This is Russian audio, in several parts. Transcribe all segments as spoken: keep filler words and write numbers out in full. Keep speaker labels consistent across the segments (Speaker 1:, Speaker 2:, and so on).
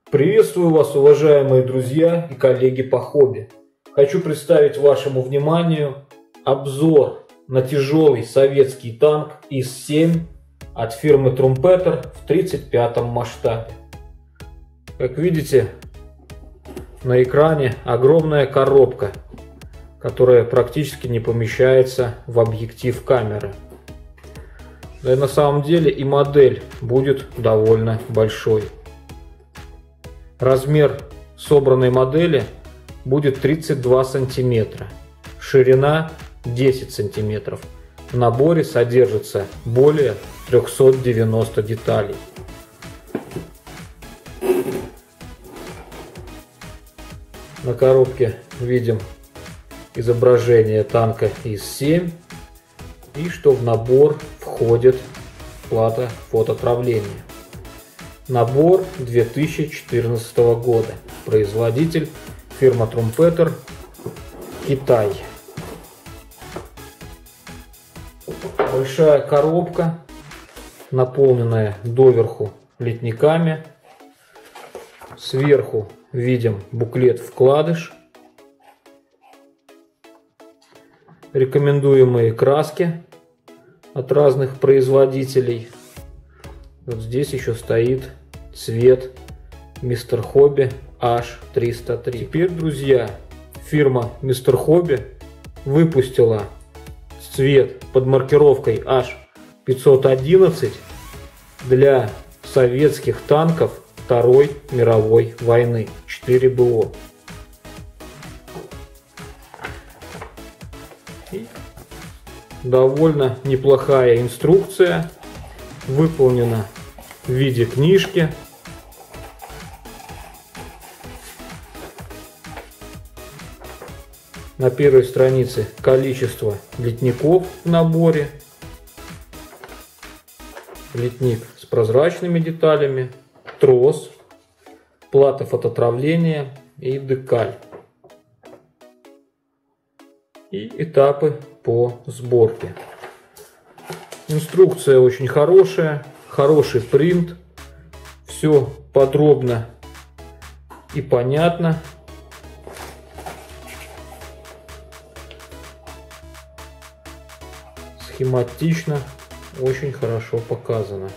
Speaker 1: Приветствую вас, уважаемые друзья и коллеги по хобби. Хочу представить вашему вниманию обзор на тяжелый советский танк ИС семь от фирмы Трумпетер в тридцать пятом масштабе. Как видите, на экране огромная коробка, которая практически не помещается в объектив камеры. Да и на самом деле и модель будет довольно большой. Размер собранной модели будет тридцать два сантиметра, ширина десять сантиметров. В наборе содержится более трёхсот девяноста деталей. На коробке видим изображение танка ИС семь и что в набор входит плата фототравления. Набор две тысячи четырнадцатого года. Производитель фирма Трумпетер, Китай. Большая коробка, наполненная доверху литниками. Сверху видим буклет-вкладыш. Рекомендуемые краски от разных производителей. Вот здесь еще стоит цвет Мистер Хобби эйч триста три. Теперь, друзья, фирма Мистер Хобби выпустила цвет под маркировкой эйч пятьсот одиннадцать для советских танков Второй мировой войны четыре бэ о. И довольно неплохая инструкция, выполнена в виде книжки. На первой странице количество литников в наборе. Литник с прозрачными деталями, трос, плата фототравления и декаль. И этапы по сборке. Инструкция очень хорошая, хороший принт, все подробно и понятно. Схематично, очень хорошо показано.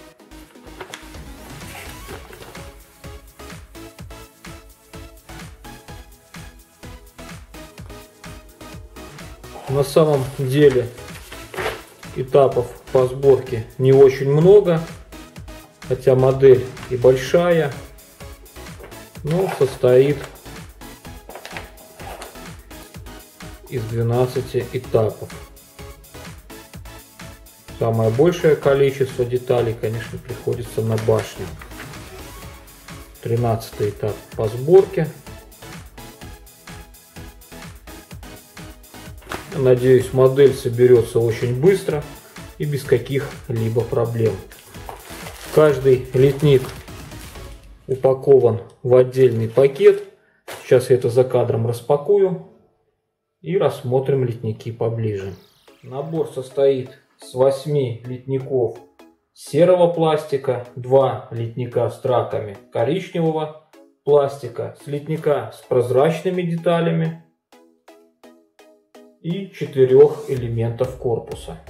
Speaker 1: На самом деле этапов по сборке не очень много, хотя модель и большая, но состоит из двенадцати этапов. Самое большее количество деталей, конечно, приходится на башню. тринадцатый этап по сборке. Надеюсь, модель соберется очень быстро и без каких-либо проблем. Каждый литник упакован в отдельный пакет. Сейчас я это за кадром распакую и рассмотрим литники поближе. Набор состоит с восьми литников серого пластика, два литника с траками коричневого пластика, с литника с прозрачными деталями и четырех элементов корпуса.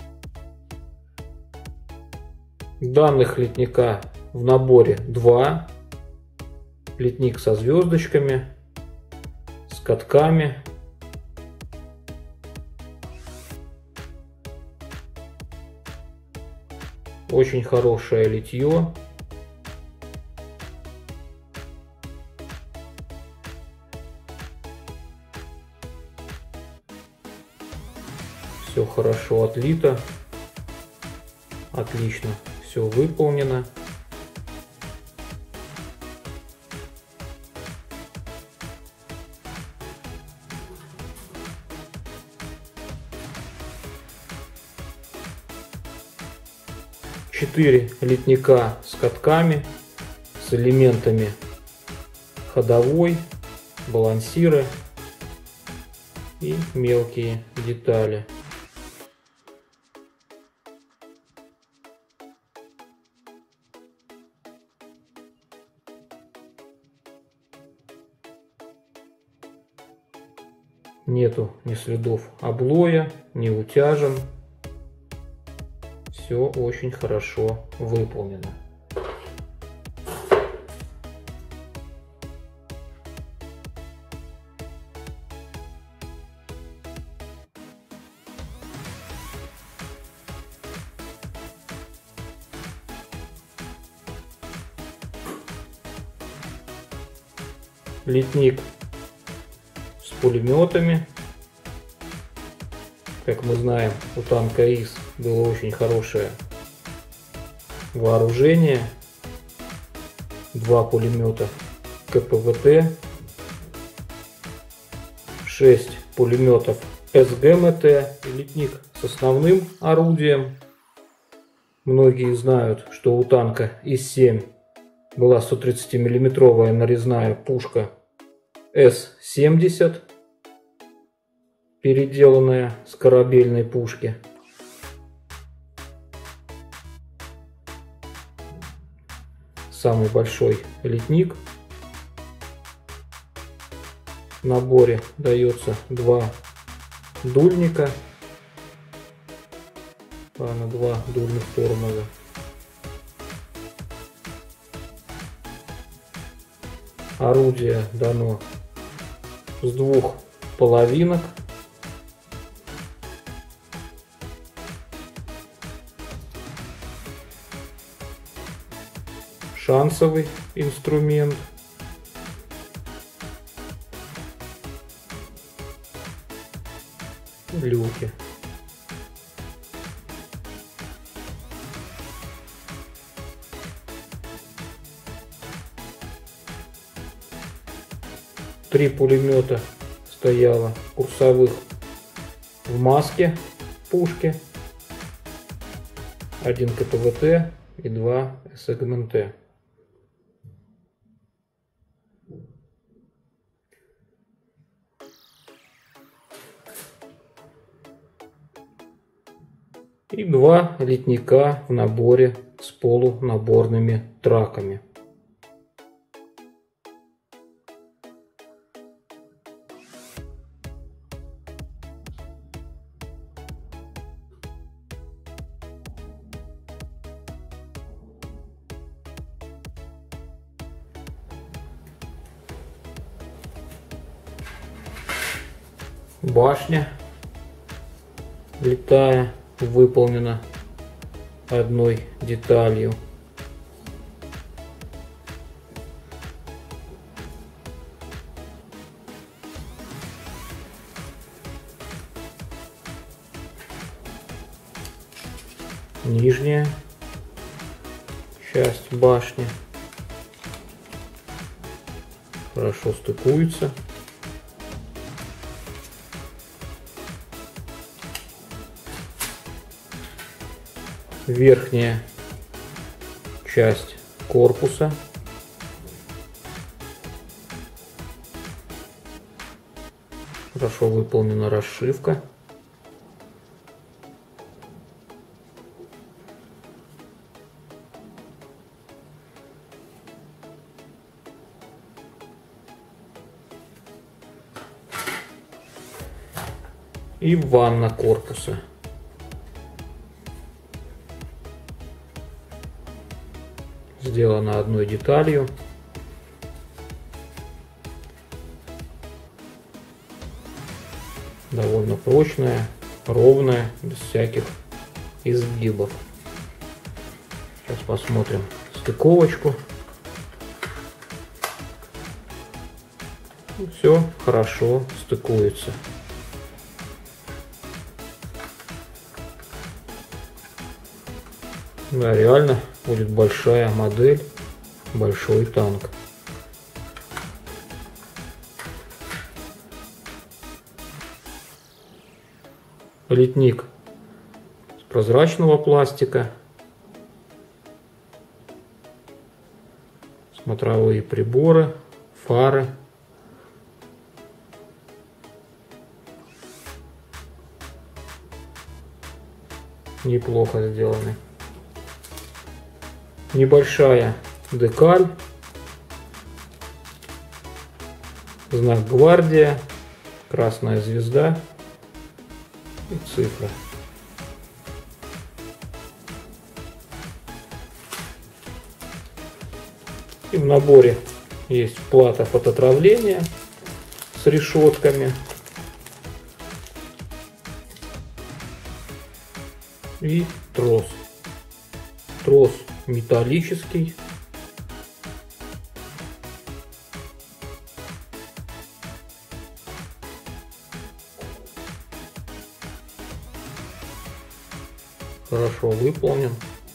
Speaker 1: Данных литника в наборе два. Литник со звездочками, с катками. Очень хорошее литье. Все хорошо отлито. Отлично все выполнено. Четыре литника с катками, с элементами ходовой, балансиры и мелкие детали. Нету ни следов облоя, ни утяжен. Все очень хорошо выполнено. Литник с пулеметами. Как мы знаем, у танка ИС было очень хорошее вооружение. Два пулемета КПВТ, шесть пулеметов СГМТ, литник с основным орудием. Многие знают, что у танка ИС семь была сто тридцатимиллиметровая нарезная пушка С семьдесят, переделанная с корабельной пушки. Самый большой литник. В наборе дается два дульника, на два дульных тормоза. Орудие дано с двух половинок. Шансовый инструмент. Люки. Три пулемета стояло курсовых в маске пушки, один КПВТ и два СГМТ. И два литника в наборе с полунаборными траками. Башня летая выполнена одной деталью. Нижняя часть башни хорошо стыкуется. Верхняя часть корпуса хорошо выполнена расшивка. И ванна корпуса. Сделана одной деталью. Довольно прочная, ровная, без всяких изгибов. Сейчас посмотрим стыковочку. Все хорошо стыкуется. Да, реально будет большая модель, большой танк. Литник с прозрачного пластика. Смотровые приборы, фары. Неплохо сделаны. Небольшая декаль, знак гвардия, красная звезда и цифра. И в наборе есть плата фототравления с решетками и трос. Трос металлический. Хорошо выполнен.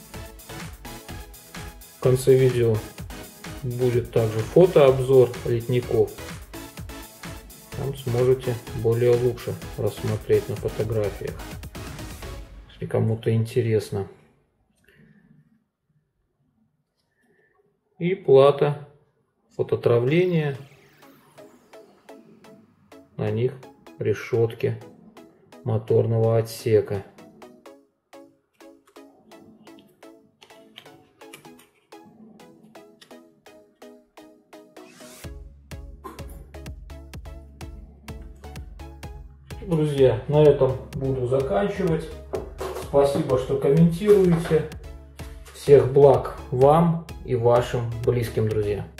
Speaker 1: В конце видео будет также фотообзор литников. Там сможете более лучше рассмотреть на фотографиях, если кому-то интересно. И плата фототравления. На них решетки моторного отсека. Друзья, на этом буду заканчивать. Спасибо, что комментируете. Всех благ вам и вашим близким друзьям.